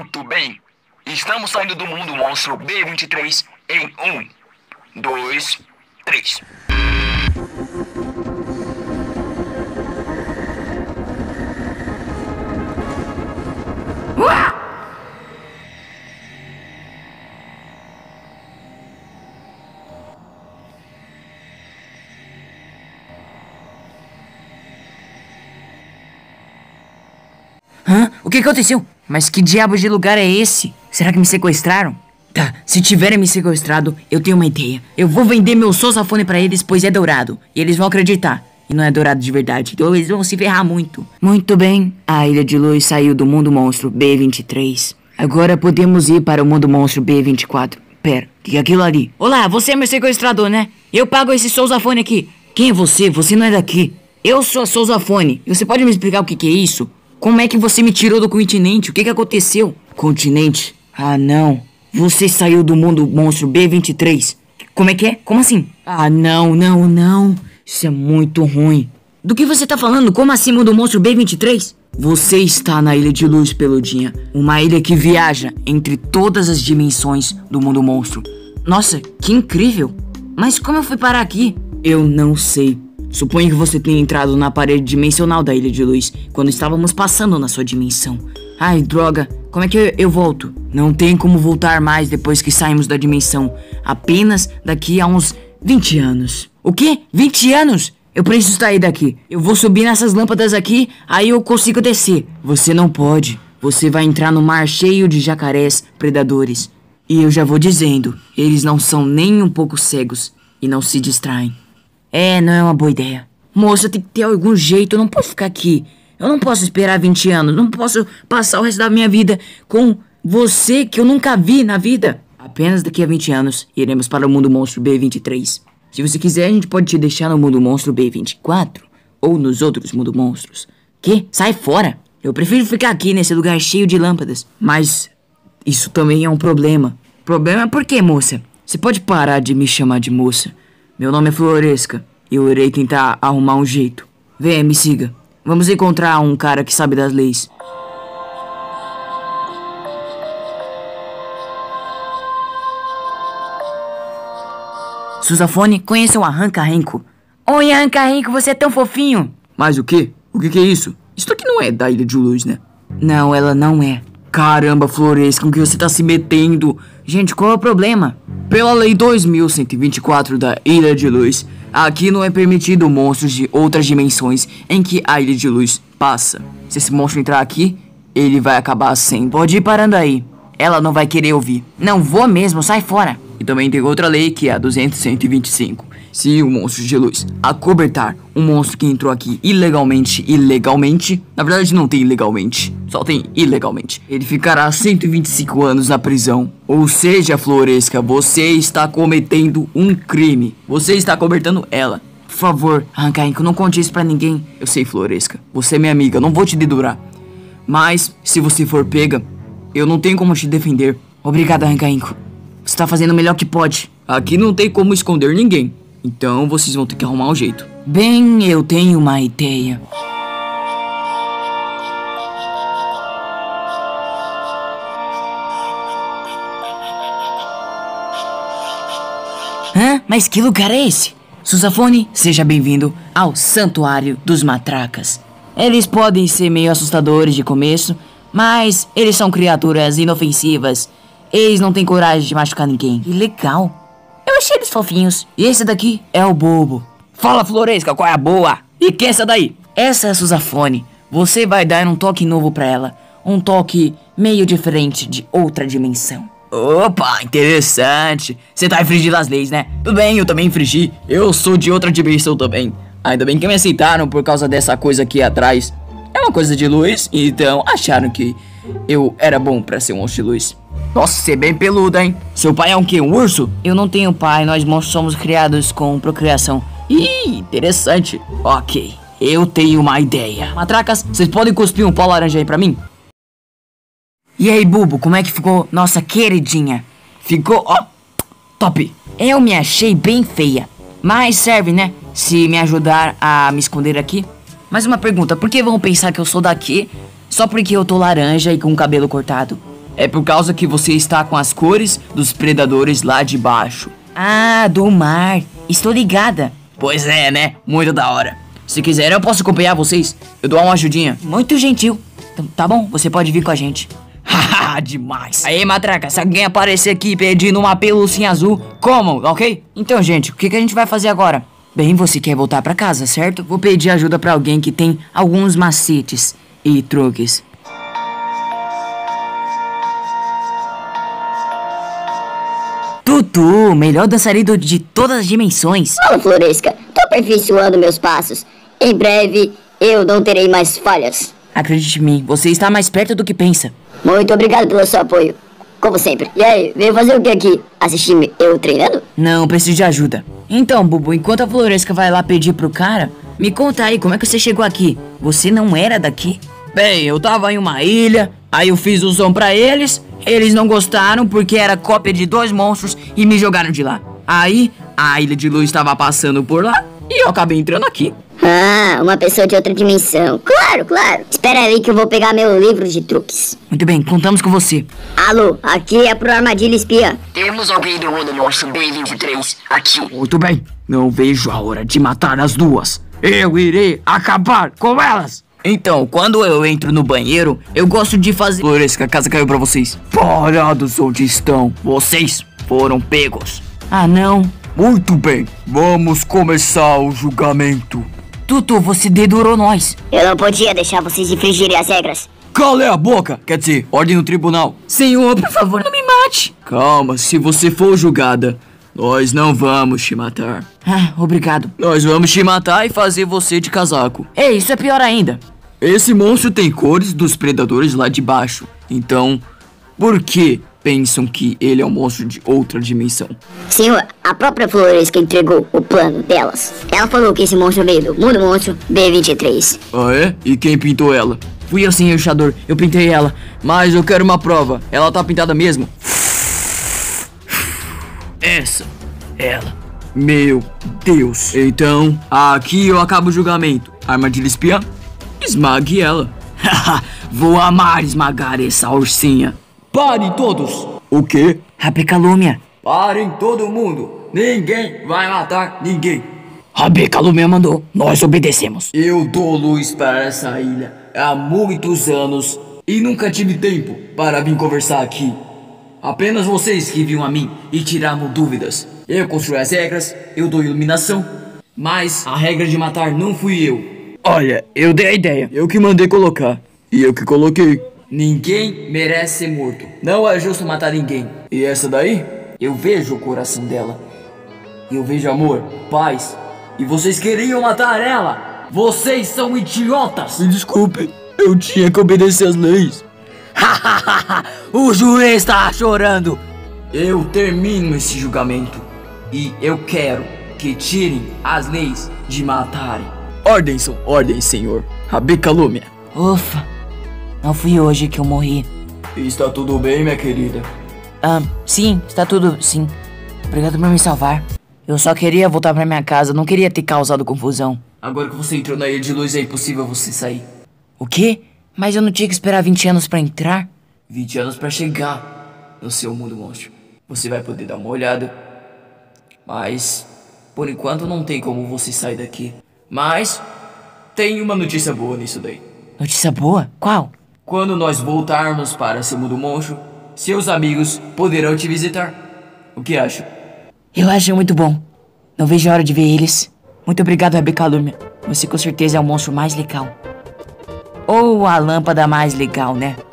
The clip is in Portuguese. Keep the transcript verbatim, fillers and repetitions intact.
Muito bem. Estamos saindo do mundo monstro B vinte e três em um, dois, três. Uau! Hã? O que aconteceu? Mas que diabo de lugar é esse? Será que me sequestraram? Tá, se tiverem me sequestrado, eu tenho uma ideia. Eu vou vender meu sousafone pra eles, pois é dourado. E eles vão acreditar. E não é dourado de verdade, então eles vão se ferrar muito. Muito bem, a Ilha de Luz saiu do mundo monstro B vinte e três. Agora podemos ir para o mundo monstro B vinte e quatro. Pera, o que é aquilo ali? Olá, você é meu sequestrador, né? Eu pago esse sousafone aqui. Quem é você? Você não é daqui. Eu sou a sousafone. E você pode me explicar o que, que é isso? Como é que você me tirou do continente? O que que aconteceu? Continente? Ah, não. Você saiu do mundo monstro B vinte e três. Como é que é? Como assim? Ah, não, não, não. Isso é muito ruim. Do que você tá falando? Como assim mundo monstro B vinte e três? Você está na Ilha de Luz, Peludinha. Uma ilha que viaja entre todas as dimensões do mundo monstro. Nossa, que incrível. Mas como eu fui parar aqui? Eu não sei. Suponho que você tenha entrado na parede dimensional da Ilha de Luz quando estávamos passando na sua dimensão. Ai, droga, como é que eu, eu volto? Não tem como voltar mais depois que saímos da dimensão. Apenas daqui a uns vinte anos. O quê? vinte anos? Eu preciso sair daqui. Eu vou subir nessas lâmpadas aqui, aí eu consigo descer. Você não pode. Você vai entrar no mar cheio de jacarés predadores. E eu já vou dizendo, eles não são nem um pouco cegos e não se distraem. É, não é uma boa ideia. Moça, tem que ter algum jeito, eu não posso ficar aqui. Eu não posso esperar vinte anos, não posso passar o resto da minha vida com você que eu nunca vi na vida. Apenas daqui a vinte anos, iremos para o mundo monstro B vinte e três. Se você quiser, a gente pode te deixar no mundo monstro B vinte e quatro. Ou nos outros mundo monstros. Que? Sai fora! Eu prefiro ficar aqui nesse lugar cheio de lâmpadas. Mas isso também é um problema. Problema por quê, moça? Você pode parar de me chamar de moça? Meu nome é Floresca e eu irei tentar arrumar um jeito. Venha, me siga. Vamos encontrar um cara que sabe das leis. Sousafone, conheça o Arranca-Renco. Oi, Arranca-Renco, você é tão fofinho. Mas o quê? O que que é isso? Isso aqui não é da Ilha de Luz, né? Não, ela não é. Caramba, Floresca, com que você tá se metendo? Gente, qual é o problema? Pela lei dois mil cento e vinte e quatro da Ilha de Luz, aqui não é permitido monstros de outras dimensões em que a Ilha de Luz passa. Se esse monstro entrar aqui, ele vai acabar sendo. Pode ir parando aí. Ela não vai querer ouvir. Não vou mesmo, sai fora. E também tem outra lei que é a duzentos cento e vinte e cinco. Se o monstro de luz acobertar um monstro que entrou aqui ilegalmente, ilegalmente, na verdade não tem ilegalmente, só tem ilegalmente, ele ficará cento e vinte e cinco anos na prisão. Ou seja, Floresca, você está cometendo um crime. Você está cobertando ela. Por favor, Arranca-Renco, não conte isso pra ninguém. Eu sei, Floresca, você é minha amiga, eu não vou te dedurar. Mas, se você for pega, eu não tenho como te defender. Obrigado, Arranca-Renco. Você tá fazendo o melhor que pode. Aqui não tem como esconder ninguém. Então vocês vão ter que arrumar um jeito. Bem, eu tenho uma ideia. Hã? Mas que lugar é esse? Sousafone, seja bem-vindo ao Santuário dos Matracas. Eles podem ser meio assustadores de começo, mas eles são criaturas inofensivas. Eles não têm coragem de machucar ninguém. Que legal. Eu achei eles fofinhos. E esse daqui é o Bobo. Fala, Floresca, qual é a boa? E quem é essa daí? Essa é a Sousafone. Você vai dar um toque novo pra ela. Um toque meio diferente de outra dimensão. Opa, interessante. Você tá infringindo as leis, né? Tudo bem, eu também infringi. Eu sou de outra dimensão também. Ainda bem que me aceitaram por causa dessa coisa aqui atrás. É uma coisa de luz, então acharam que eu era bom pra ser um monstro de luz. Nossa, você é bem peluda, hein? Seu pai é um quê? Um urso? Eu não tenho pai, nós monstros somos criados com procriação. Ih, interessante. Ok, eu tenho uma ideia. Matracas, vocês podem cuspir um pó laranja aí pra mim? E aí, Bubo, como é que ficou nossa queridinha? Ficou, ó, top. Eu me achei bem feia, mas serve, né? Se me ajudar a me esconder aqui. Mais uma pergunta, por que vão pensar que eu sou daqui só porque eu tô laranja e com o cabelo cortado? É por causa que você está com as cores dos predadores lá de baixo. Ah, do mar. Estou ligada. Pois é, né? Muito da hora. Se quiser, eu posso acompanhar vocês. Eu dou uma ajudinha. Muito gentil. Então, tá bom, você pode vir com a gente. Haha, demais. Aí, matraca, se alguém aparecer aqui pedindo uma pelucinha azul, comam, ok? Então, gente, o que, que a gente vai fazer agora? Bem, você quer voltar pra casa, certo? Vou pedir ajuda pra alguém que tem alguns macetes e truques. Tutu, melhor dançarino de todas as dimensões. Fala, Floresca, tô aperfeiçoando meus passos. Em breve, eu não terei mais falhas. Acredite em mim, você está mais perto do que pensa. Muito obrigado pelo seu apoio, como sempre. E aí, veio fazer o que aqui? Assistir eu treinando? Não, preciso de ajuda. Então, Bubu, enquanto a Floresca vai lá pedir pro cara, me conta aí, como é que você chegou aqui? Você não era daqui? Bem, eu tava em uma ilha, aí eu fiz o som pra eles, eles não gostaram porque era cópia de dois monstros e me jogaram de lá. Aí, a Ilha de Luz estava passando por lá e eu acabei entrando aqui. Ah, uma pessoa de outra dimensão. Claro, claro. Espera aí que eu vou pegar meu livro de truques. Muito bem, contamos com você. Alô, aqui é pro Armadilha Espiã. Temos alguém do mundo monstro B vinte e três aqui. Muito bem, não vejo a hora de matar as duas. Eu irei acabar com elas. Então, quando eu entro no banheiro, eu gosto de fazer... Floresca, a casa caiu pra vocês. Parados onde estão. Vocês foram pegos. Ah, não. Muito bem, vamos começar o julgamento. Tutu, você dedurou nós. Eu não podia deixar vocês infringirem as regras. Cale a boca, quer dizer, ordem no tribunal. Senhor, por favor, não me mate. Calma, se você for julgada, nós não vamos te matar. Ah, obrigado. Nós vamos te matar e fazer você de casaco. Ei, isso é pior ainda. Esse monstro tem cores dos predadores lá de baixo. Então, por que pensam que ele é um monstro de outra dimensão? Senhor, a própria Floresca entregou o plano delas. Ela falou que esse monstro veio do Mundo Monstro B vinte e três. Ah, é? E quem pintou ela? Fui eu, senhor Chador. Eu pintei ela. Mas eu quero uma prova. Ela tá pintada mesmo? Essa, ela. Meu Deus. Então, aqui eu acabo o julgamento. Armadilha espiã? Esmague ela. Vou amar esmagar essa ursinha. Parem todos. O quê? Rabecalúmia. Parem todo mundo. Ninguém vai matar ninguém. Rabecalúmia mandou. Nós obedecemos. Eu dou luz para essa ilha há muitos anos e nunca tive tempo para vir conversar aqui. Apenas vocês que vinham a mim e tiraram dúvidas. Eu construí as regras, eu dou iluminação, mas a regra de matar não fui eu. Olha, eu dei a ideia. Eu que mandei colocar. E eu que coloquei. Ninguém merece ser morto. Não é justo matar ninguém. E essa daí? Eu vejo o coração dela. Eu vejo amor, paz. E vocês queriam matar ela. Vocês são idiotas. Me desculpe. Eu tinha que obedecer as leis. O juiz tá chorando. Eu termino esse julgamento. E eu quero que tirem as leis de matarem. Ordem são ordens, senhor. Rabecalúmia. Ufa. Não fui hoje que eu morri. Está tudo bem, minha querida? Ah, sim, está tudo, sim. Obrigado por me salvar. Eu só queria voltar pra minha casa, não queria ter causado confusão. Agora que você entrou na ilha de luz, é impossível você sair. O quê? Mas eu não tinha que esperar vinte anos pra entrar? vinte anos pra chegar no seu mundo monstro. Você vai poder dar uma olhada. Mas, por enquanto, não tem como você sair daqui. Mas, tem uma notícia boa nisso daí. Notícia boa? Qual? Quando nós voltarmos para seu mundo monstro, seus amigos poderão te visitar. O que acha? Eu acho muito bom. Não vejo a hora de ver eles. Muito obrigado, Rabecalúmia. Você com certeza é o monstro mais legal. Ou a lâmpada mais legal, né?